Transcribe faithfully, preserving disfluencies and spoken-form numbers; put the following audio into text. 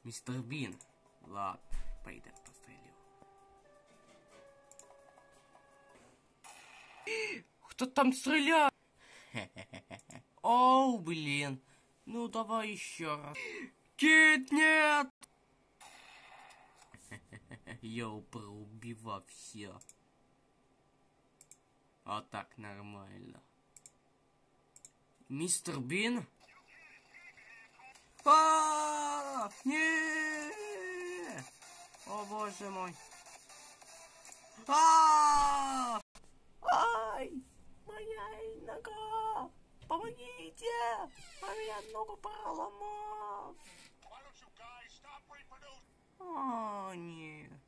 Мистер Бин. Ладно, пойдем пострелю. Кто там стреляет? Оу, блин. Ну, давай еще раз. Кит, нет! Я проубивал все. А так нормально. Мистер Бин? А, не! О боже мой! А! Ай! Моя нога! Помогите! А меня ногу проломал! А, нет.